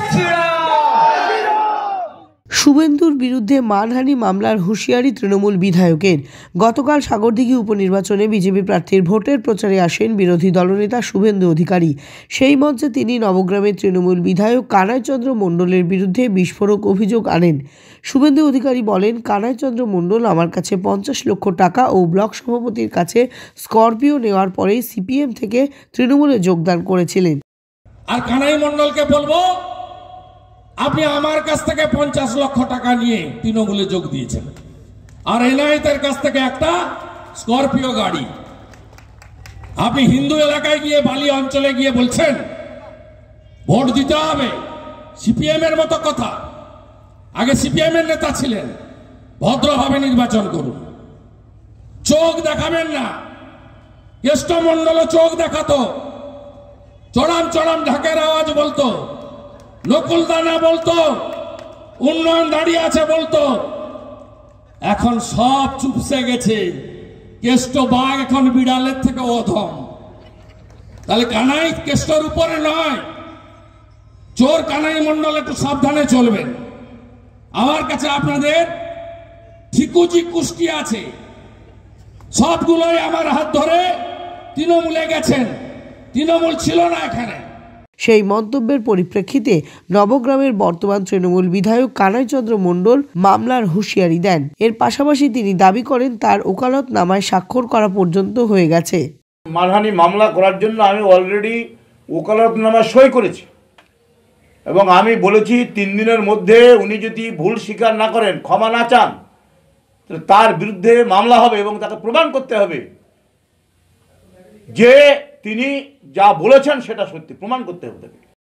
শুভেন্দুর বিরুদ্ধে মানহানি মামলার হুঁশিয়ারি তৃণমূল বিধায়কের। গতকাল সাগরদিঘি উপনির্বাচনে বিজেপি প্রার্থীর ভোটের প্রচারে আসেন বিরোধী দলনেতা শুভেন্দু অধিকারী। সেই মঞ্চে তিনি নবগ্রামের তৃণমূল বিধায়ক কানাইচন্দ্র মণ্ডলের বিরুদ্ধে বিস্ফোরক অভিযোগ আনেন। শুভেন্দু অধিকারী বলেন, কানাইচন্দ্র মণ্ডল আমার কাছে 50 লক্ষ টাকা ও ব্লক সভাপতির কাছে স্করপিও নেওয়ার পরেই সিপিএম থেকে তৃণমূলে যোগদান করেছিলেন। আর কানাই মণ্ডলকে বলবো, আপনি আমার কাছ থেকে 50 লক্ষ টাকা নিয়ে তৃণমূলে যোগ দিয়েছেন, আর এনআইতের কাছ থেকে একটা স্করপিও গাড়ি। আপনি হিন্দু এলাকায় গিয়ে বালি অঞ্চলে গিয়ে বলছেন ভোট দিতে হবে, সিপিএম এর মতো কথা। আগে সিপিএম এর নেতা ছিলেন, ভদ্রভাবে নির্বাচন করুন, চোখ দেখাবেন না। কেষ্টমণ্ডল চোখ দেখাতো, চড়াম চড়াম ঢাকের আওয়াজ বলতো, নকুলদানা বলতো, উন্নয়ন দাঁড়িয়ে আছে বলতো। এখন সব চুপসে গেছে। কেষ্ট বাঘ এখন বিড়ালের থেকে অধম। তাহলে কানাই কেষ্টর উপরে নয়, চোর কানাই মণ্ডল একটু সাবধানে চলবেন। আমার কাছে আপনাদের ঠিকুজি কুষ্টি আছে, সবগুলোই আমার হাত ধরে তৃণমূলে গেছেন, তৃণমূল ছিল না এখানে। সেই মন্তব্যের পরিপ্রেক্ষিতে নবগ্রামের বর্তমান তৃণমূল বিধায়ক কানাইচন্দ্র মণ্ডল মামলার হুঁশিয়ারি দেন। এর পাশাপাশি তিনি দাবি করেন তার ওকালতনামায় স্বাক্ষর করা পর্যন্ত হয়ে গেছে। মানহানি মামলা করার জন্য আমি অলরেডি ওকালতনামা সই করেছি এবং আমি বলেছি 3 দিনের মধ্যে উনি যদি ভুল স্বীকার না করেন, ক্ষমা না চান, তার বিরুদ্ধে মামলা হবে এবং তাকে প্রমাণ করতে হবে যে তিনি যা বলেছেন সেটা সত্যি, প্রমাণ করতে হবে তাকে।